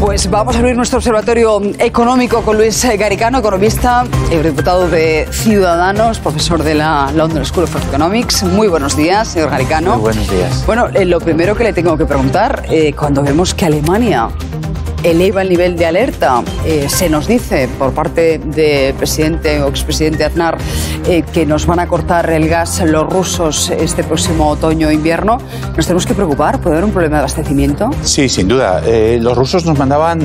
Pues vamos a abrir nuestro observatorio económico con Luis Garicano, economista, eurodiputado de Ciudadanos, profesor de la London School of Economics. Muy buenos días, señor Garicano. Muy buenos días. Bueno, lo primero que le tengo que preguntar, cuando vemos que Alemania eleva el nivel de alerta, se nos dice por parte del presidente o expresidente Aznar que nos van a cortar el gas los rusos este próximo otoño-invierno. ¿Nos tenemos que preocupar? ¿Puede haber un problema de abastecimiento? Sí, sin duda. Los rusos nos mandaban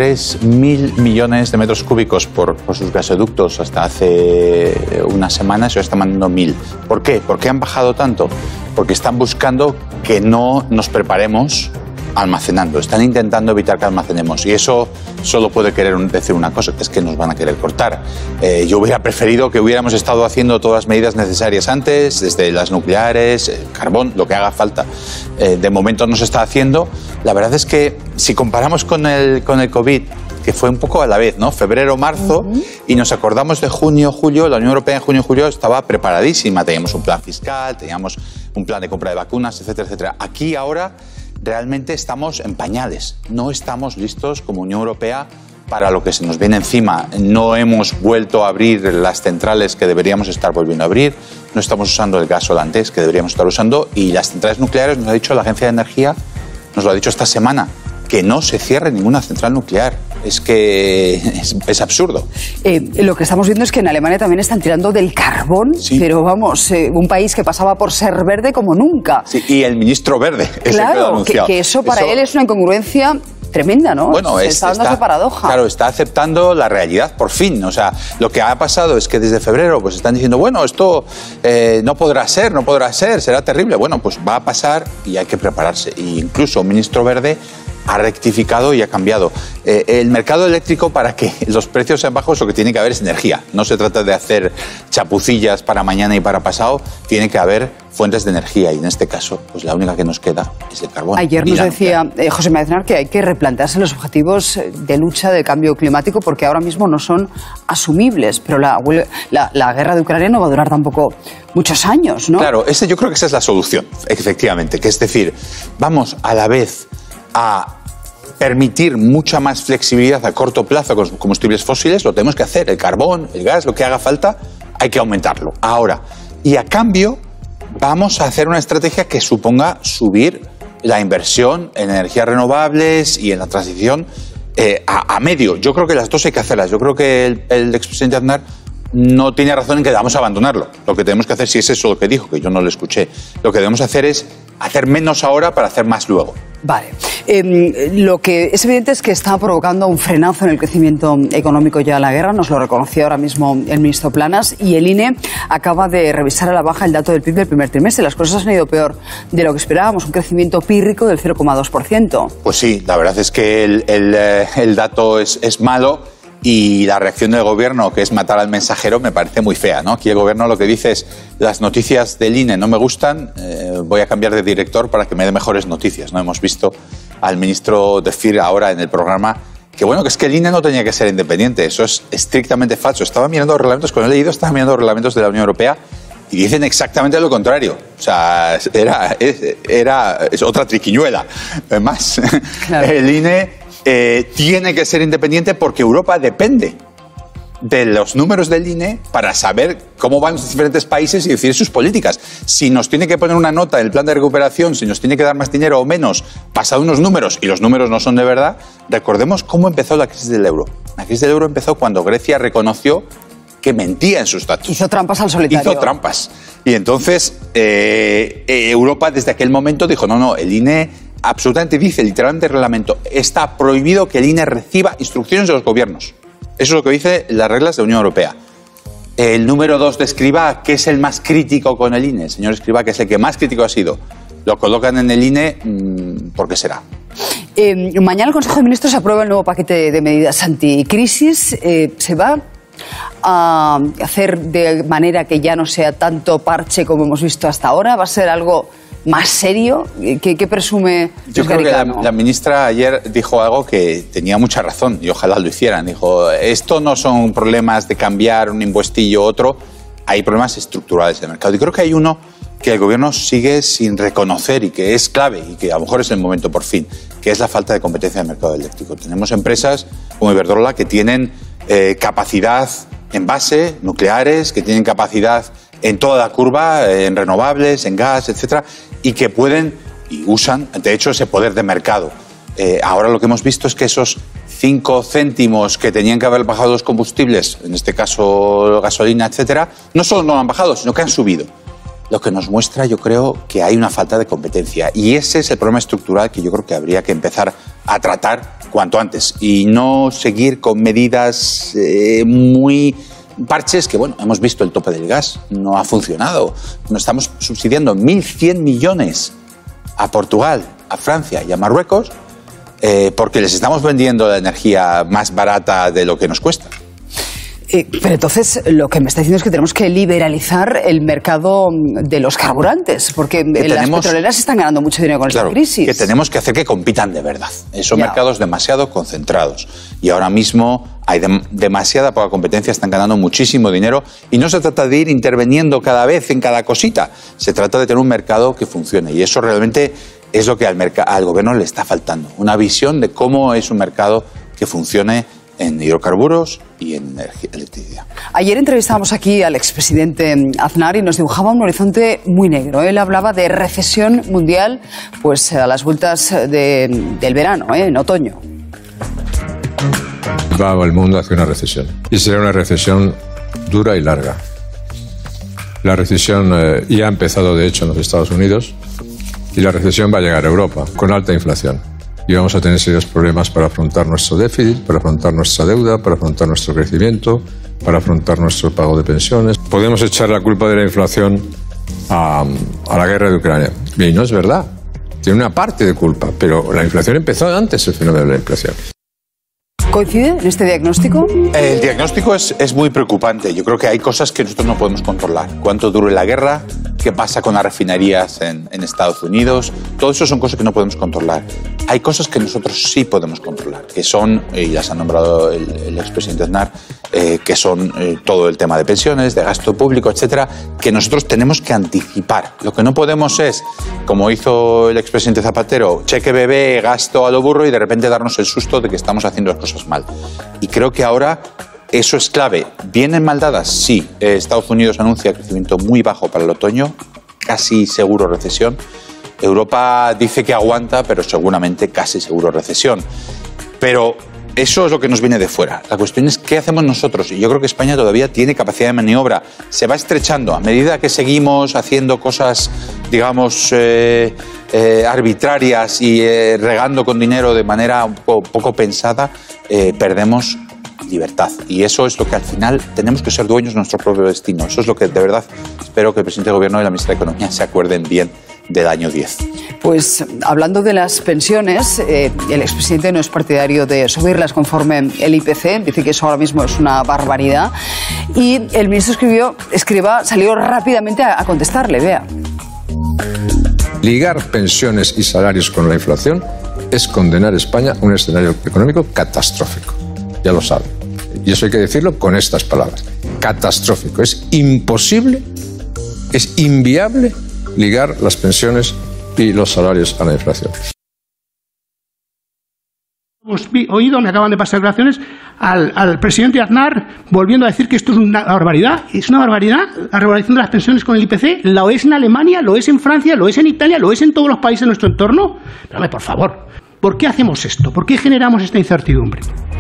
3.000 millones de metros cúbicos por sus gasoductos hasta hace unas semanas y ahora están mandando 1.000. ¿Por qué? ¿Por qué han bajado tanto? Porque están buscando que no nos preparemos almacenando. Están intentando evitar que almacenemos y eso solo puede querer decir una cosa, que es que nos van a querer cortar. Yo hubiera preferido que hubiéramos estado haciendo todas las medidas necesarias antes, desde las nucleares, el carbón, lo que haga falta. De momento no se está haciendo. La verdad es que si comparamos con el COVID, que fue un poco a la vez, ¿no? Febrero, marzo, y nos acordamos de junio, julio, la Unión Europea en junio y julio estaba preparadísima. Teníamos un plan fiscal, teníamos un plan de compra de vacunas, etcétera, etcétera. Aquí ahora realmente estamos en pañales, no estamos listos como Unión Europea para lo que se nos viene encima. No hemos vuelto a abrir las centrales que deberíamos estar volviendo a abrir, no estamos usando el gas holandés que deberíamos estar usando y las centrales nucleares, nos ha dicho la Agencia de Energía, nos lo ha dicho esta semana, que no se cierre ninguna central nuclear. Es que es absurdo. Lo que estamos viendo es que en Alemania también están tirando del carbón, sí. Pero vamos, un país que pasaba por ser verde como nunca. Sí, y el ministro verde es el que lo ha anunciado. Que eso para él es una incongruencia tremenda, ¿no? Bueno, está dando esa paradoja. Claro, está aceptando la realidad por fin. O sea, lo que ha pasado es que desde febrero pues están diciendo, bueno, esto no podrá ser, será terrible. Bueno, pues va a pasar y hay que prepararse. E incluso un ministro verde ha rectificado y ha cambiado. El mercado eléctrico, para que los precios sean bajos, lo que tiene que haber es energía. No se trata de hacer chapucillas para mañana y para pasado, tiene que haber fuentes de energía y en este caso, pues la única que nos queda es el carbón. Ayer nos decía José Aznar que hay que replantearse los objetivos de lucha del cambio climático porque ahora mismo no son asumibles, pero la guerra de Ucrania no va a durar tampoco muchos años, ¿no? Claro, yo creo que esa es la solución, efectivamente, que es decir, vamos a la vez a permitir mucha más flexibilidad a corto plazo con los combustibles fósiles, lo tenemos que hacer, el carbón, el gas, lo que haga falta, hay que aumentarlo. Ahora, y a cambio, vamos a hacer una estrategia que suponga subir la inversión en energías renovables y en la transición a medio. Yo creo que las dos hay que hacerlas. Yo creo que el expresidente Aznar no tiene razón en que debamos abandonarlo. Lo que tenemos que hacer, si es eso lo que dijo, que yo no lo escuché, lo que debemos hacer es hacer menos ahora para hacer más luego. Vale. Lo que es evidente es que está provocando un frenazo en el crecimiento económico ya la guerra, nos lo reconoció ahora mismo el ministro Planas, y el INE acaba de revisar a la baja el dato del PIB del primer trimestre. Las cosas han ido peor de lo que esperábamos, un crecimiento pírrico del 0,2%. Pues sí, la verdad es que el dato es malo. Y la reacción del gobierno, que es matar al mensajero, me parece muy fea, ¿no? Aquí el gobierno lo que dice es, las noticias del INE no me gustan, voy a cambiar de director para que me dé mejores noticias, ¿no? Hemos visto al ministro decir ahora en el programa que bueno, que es que el INE no tenía que ser independiente, eso es estrictamente falso. Estaba mirando los reglamentos, cuando he leído, estaba mirando los reglamentos de la Unión Europea y dicen exactamente lo contrario. O sea, es otra triquiñuela, más. Claro. El INE tiene que ser independiente porque Europa depende de los números del INE para saber cómo van los diferentes países y decidir sus políticas. Si nos tiene que poner una nota en el plan de recuperación, si nos tiene que dar más dinero o menos, pasado unos números y los números no son de verdad, recordemos cómo empezó la crisis del euro. La crisis del euro empezó cuando Grecia reconoció que mentía en sus datos. Hizo trampas al solitario. Hizo trampas. Y entonces Europa desde aquel momento dijo, no, el INE absolutamente dice, literalmente el reglamento, está prohibido que el INE reciba instrucciones de los gobiernos. Eso es lo que dice las reglas de la Unión Europea. El número 2 de Escrivá, que es el más crítico con el INE, el señor Escrivá, que es el que más crítico ha sido, lo colocan en el INE, ¿por qué será? Mañana el Consejo de Ministros aprueba el nuevo paquete de medidas anticrisis. ¿Se va a hacer de manera que ya no sea tanto parche como hemos visto hasta ahora? ¿Va a ser algo más serio? ¿Qué presume? Yo creo que la ministra ayer dijo algo que tenía mucha razón y ojalá lo hicieran. Dijo, esto no son problemas de cambiar un impuestillo u otro, hay problemas estructurales del mercado. Y creo que hay uno que el gobierno sigue sin reconocer y que es clave y que a lo mejor es el momento por fin, que es la falta de competencia en el mercado eléctrico. Tenemos empresas como Iberdrola que tienen capacidad en base, nucleares, que tienen capacidad en toda la curva, en renovables, en gas, etcétera, y que pueden y usan, de hecho, ese poder de mercado. Ahora lo que hemos visto es que esos 5 céntimos que tenían que haber bajado los combustibles, en este caso gasolina, etcétera, no solo no han bajado, sino que han subido. Lo que nos muestra, yo creo, que hay una falta de competencia. Y ese es el problema estructural que yo creo que habría que empezar a tratar cuanto antes. Y no seguir con medidas muy parches que, bueno, hemos visto el tope del gas, no ha funcionado. Nos estamos subsidiando 1.100 millones a Portugal, a Francia y a Marruecos porque les estamos vendiendo la energía más barata de lo que nos cuesta. Pero entonces lo que me está diciendo es que tenemos que liberalizar el mercado de los carburantes, porque las petroleras están ganando mucho dinero con esta crisis. Que tenemos que hacer que compitan de verdad. Son mercados demasiado concentrados y ahora mismo hay demasiada poca competencia, están ganando muchísimo dinero y no se trata de ir interviniendo cada vez en cada cosita, se trata de tener un mercado que funcione y eso realmente es lo que al gobierno le está faltando, una visión de cómo es un mercado que funcione en hidrocarburos y en electricidad. Ayer entrevistábamos aquí al expresidente Aznar y nos dibujaba un horizonte muy negro. Él hablaba de recesión mundial pues a las vueltas del verano, en otoño. Va el mundo hacia una recesión y será una recesión dura y larga. La recesión ya ha empezado de hecho en los Estados Unidos y la recesión va a llegar a Europa con alta inflación. Y vamos a tener serios problemas para afrontar nuestro déficit, para afrontar nuestra deuda, para afrontar nuestro crecimiento, para afrontar nuestro pago de pensiones. Podemos echar la culpa de la inflación a la guerra de Ucrania. Y no es verdad. Tiene una parte de culpa, pero la inflación empezó antes, el fenómeno de la inflación. ¿Coincide en este diagnóstico? El diagnóstico es muy preocupante. Yo creo que hay cosas que nosotros no podemos controlar. ¿Cuánto dure la guerra? ¿Qué pasa con las refinerías en Estados Unidos? Todo eso son cosas que no podemos controlar. Hay cosas que nosotros sí podemos controlar, que son, y las ha nombrado el expresidente Aznar, que son todo el tema de pensiones, de gasto público, etcétera, que nosotros tenemos que anticipar. Lo que no podemos es, como hizo el expresidente Zapatero, cheque bebé, gasto a lo burro y de repente darnos el susto de que estamos haciendo las cosas mal. Y creo que ahora eso es clave. ¿Vienen mal dadas? Sí. Estados Unidos anuncia crecimiento muy bajo para el otoño, casi seguro recesión. Europa dice que aguanta, pero seguramente casi seguro recesión. Pero eso es lo que nos viene de fuera. La cuestión es qué hacemos nosotros. Y yo creo que España todavía tiene capacidad de maniobra. Se va estrechando a medida que seguimos haciendo cosas, digamos, arbitrarias y regando con dinero de manera un poco pensada, perdemos libertad. Y eso es lo que al final tenemos que ser dueños de nuestro propio destino. Eso es lo que de verdad espero que el presidente del Gobierno y la ministra de Economía se acuerden bien del año 10. Pues hablando de las pensiones, el expresidente no es partidario de subirlas conforme el IPC, dice que eso ahora mismo es una barbaridad y el ministro Escrivá salió rápidamente a contestarle, vea. Ligar pensiones y salarios con la inflación es condenar a España a un escenario económico catastrófico, ya lo sabe. Y eso hay que decirlo con estas palabras. Catastrófico. Es imposible, es inviable ligar las pensiones y los salarios a la inflación. Hemos oído, me acaban de pasar declaraciones, al presidente Aznar volviendo a decir que esto es una barbaridad. Es una barbaridad la revalorización de las pensiones con el IPC. Lo es en Alemania, lo es en Francia, lo es en Italia, lo es en todos los países de nuestro entorno. Pero, hombre, por favor, ¿por qué hacemos esto? ¿Por qué generamos esta incertidumbre?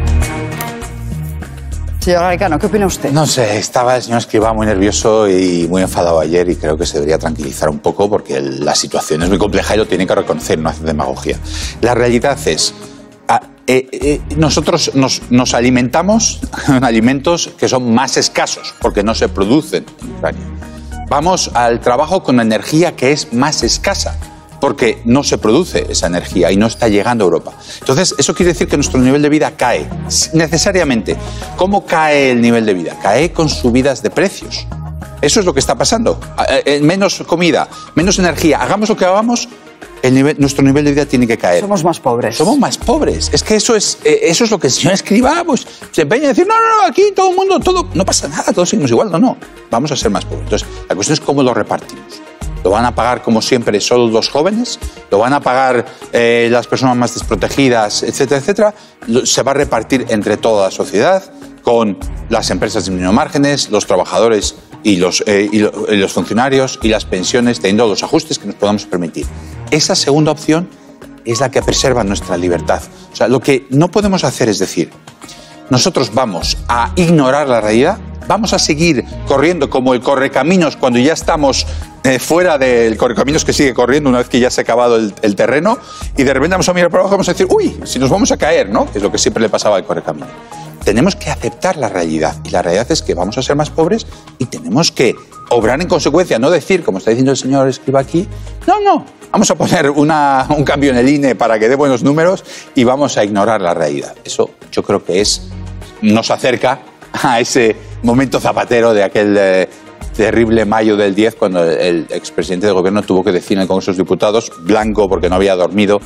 Señor Garicano, ¿qué opina usted? No sé, estaba el señor Escrivá muy nervioso y muy enfadado ayer y creo que se debería tranquilizar un poco porque la situación es muy compleja y lo tiene que reconocer, no hace demagogia. La realidad es, nosotros nos alimentamos con alimentos que son más escasos porque no se producen en Ucrania. Vamos al trabajo con energía que es más escasa porque no se produce esa energía y no está llegando a Europa. Entonces, eso quiere decir que nuestro nivel de vida cae, necesariamente. ¿Cómo cae el nivel de vida? Cae con subidas de precios. Eso es lo que está pasando. Menos comida, menos energía. Hagamos lo que hagamos, nuestro nivel de vida tiene que caer. Somos más pobres. Somos más pobres. Es que eso es lo que el señor Escrivá pues, se empeña en decir, no, aquí todo el mundo, no pasa nada, todos seguimos igual. No, vamos a ser más pobres. Entonces, la cuestión es cómo lo repartimos. ¿Lo van a pagar, como siempre, solo los jóvenes? ¿Lo van a pagar las personas más desprotegidas, etcétera, etcétera? Se va a repartir entre toda la sociedad, con las empresas disminuyendo márgenes, los trabajadores y los funcionarios y las pensiones teniendo los ajustes que nos podamos permitir. Esa segunda opción es la que preserva nuestra libertad. O sea, lo que no podemos hacer es decir, nosotros vamos a ignorar la realidad, vamos a seguir corriendo como el correcaminos cuando ya estamos fuera del correcaminos que sigue corriendo una vez que ya se ha acabado el terreno, y de repente vamos a mirar para abajo y vamos a decir, uy, si nos vamos a caer, ¿no? Que es lo que siempre le pasaba al correcaminos. Tenemos que aceptar la realidad, y la realidad es que vamos a ser más pobres y tenemos que obrar en consecuencia, no decir, como está diciendo el señor Escrivá aquí, no, vamos a poner un cambio en el INE para que dé buenos números y vamos a ignorar la realidad. Eso yo creo que nos acerca a ese momento Zapatero de aquel terrible mayo del 10, cuando el expresidente del gobierno tuvo que decir en el Congreso de los Diputados, blanco porque no había dormido,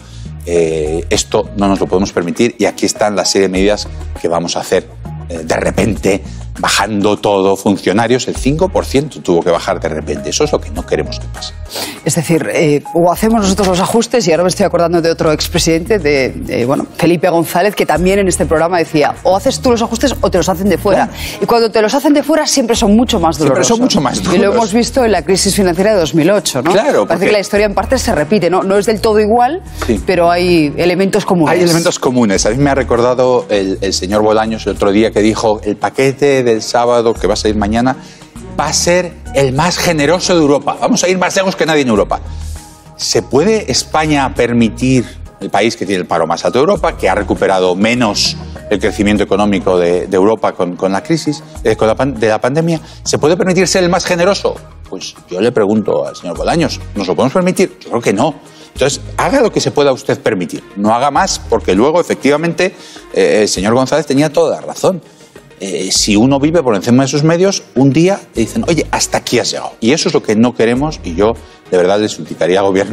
esto no nos lo podemos permitir, y aquí están la serie de medidas que vamos a hacer de repente, bajando todo. Funcionarios, el 5% tuvo que bajar de repente. Eso es lo que no queremos que pase. Es decir, o hacemos nosotros los ajustes, y ahora me estoy acordando de otro expresidente, Felipe González, que también en este programa decía, o haces tú los ajustes o te los hacen de fuera. Claro. Y cuando te los hacen de fuera siempre son mucho más dolorosos. Siempre son mucho más duros. Y lo hemos visto en la crisis financiera de 2008, ¿no? Claro. Parece que la historia en parte se repite, ¿no? No es del todo igual, sí, pero hay elementos comunes. Hay elementos comunes. A mí me ha recordado el señor Bolaños el otro día, que dijo, el paquete del sábado que va a salir mañana va a ser el más generoso de Europa. Vamos a ir más lejos que nadie en Europa. ¿Se puede España permitir, el país que tiene el paro más alto de Europa, que ha recuperado menos el crecimiento económico de Europa con la crisis, de la pandemia, ¿se puede permitir ser el más generoso? Pues yo le pregunto al señor Bolaños, ¿nos lo podemos permitir? Yo creo que no. Entonces, haga lo que se pueda usted permitir. No haga más, porque luego, efectivamente, el señor González tenía toda la razón. Si uno vive por encima de sus medios, un día le dicen, oye, hasta aquí has llegado. Y eso es lo que no queremos, y yo de verdad le suplicaría al gobierno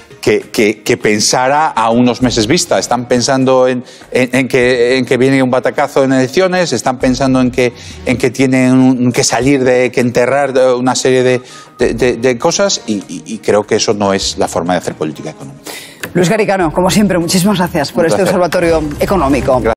que pensara a unos meses vista. Están pensando en que viene un batacazo en elecciones, están pensando en que tienen que salir, que enterrar una serie de cosas, y creo que eso no es la forma de hacer política económica. Luis Garicano, como siempre, muchísimas gracias por este observatorio económico. Gracias.